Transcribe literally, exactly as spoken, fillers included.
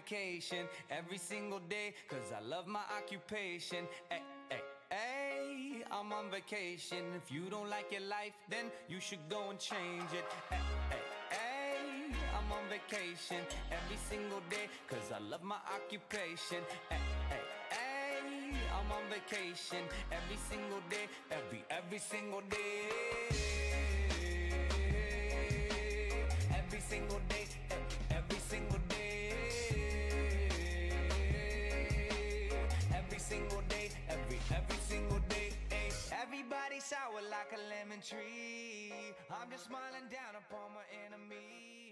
vacation every single day, cause I love my occupation. Ay, ay, ay, I'm on vacation. If you don't like your life, then you should go and change it. Ay, ay, ay, I'm on vacation every single day, cause I love my occupation. Ay, ay, ay, I'm on vacation every single day, every, every single day. Every single day, every, every single day. Every single day, every, every single day. Ay. Everybody sour like a lemon tree. I'm just smiling down upon my enemy.